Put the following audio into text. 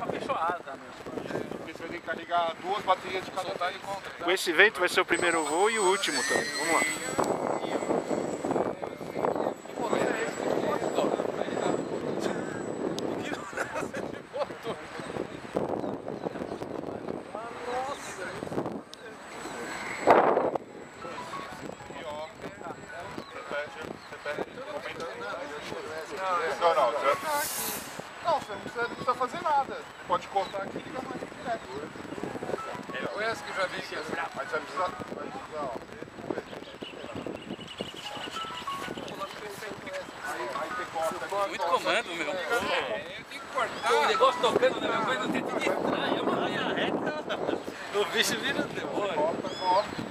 pra feijoada mesmo. Porque você vai ter que carregar 2 baterias de cada vez. Com esse vento vai ser o primeiro voo e o último também. Vamos lá. Não, você não precisa fazer nada. Você pode cortar aqui e ligar mais direto. Eu conheço que já vi que Mas você vai precisar, ó. Aí você corta aqui. Muito comando, meu. tem que cortar. O negócio tocando na minha coisa, não tem que distrair. A reta, o bicho vira demônio. Corta.